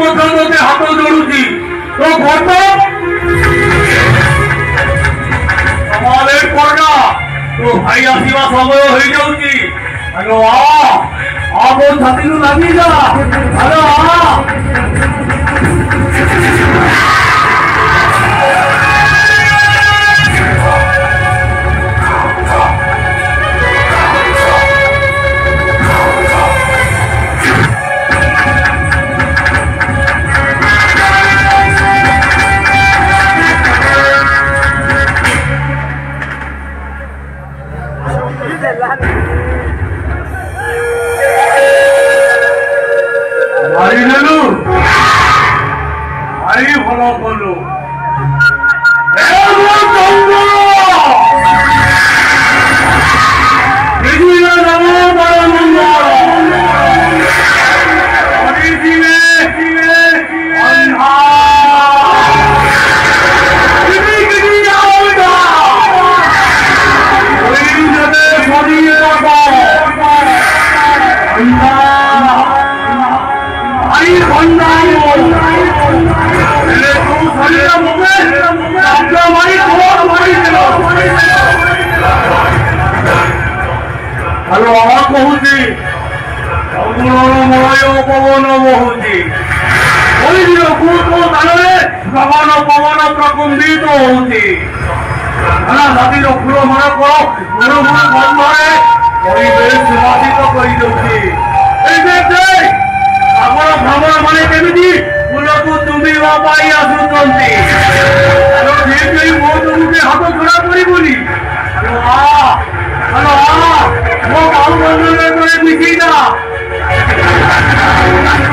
ମତେ ହାତ ଯୋଡୁଛି ତ ଘଟ ଲେଟ୍ କରନା ତୋ ଭାଇ ଆସିବା ସମୟ ହେଇଯାଉଛି। ଆଲୋ ମୋ ଛାତିରୁ ଲାଗିଯା। ଆଲୋ মারিদেলু ভারি ভালো করলো। हेलो कहूँ मलय पवन बहुची गगन पवन प्रकम्पित होती जातिर फूल मन फूल मन गंधरे परिवेश सुवासित कर ଆପଣ ଭ୍ରମଣ ମାନେ କେମିତି ଫୁଲକୁ ତୁମ୍ବିବା ପାଇଁ ଆସୁଛନ୍ତି। ମୋ ତୁମକୁ ହାତ ଛଡ଼ା କରିବୁନି। ମୋ ବାହୁ ବନ୍ଧନରେ ମିଶିଯା।